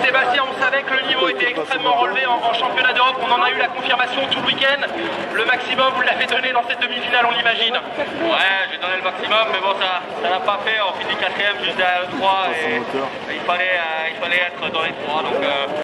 Sébastien, on savait que le niveau était extrêmement relevé en championnat d'Europe. On en a eu la confirmation tout le week-end. Le maximum, vous l'avez donné dans cette demi-finale, on l'imagine. Ouais, j'ai donné le maximum, mais bon, ça l'a pas fait. On finit 4ème, juste à 3 et il fallait être dans les 3. Donc,